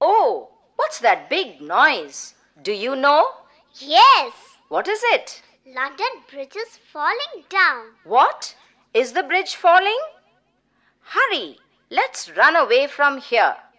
Oh, what's that big noise? Do you know? Yes. What is it? London Bridge is falling down. What? Is the bridge falling? Hurry, let's run away from here.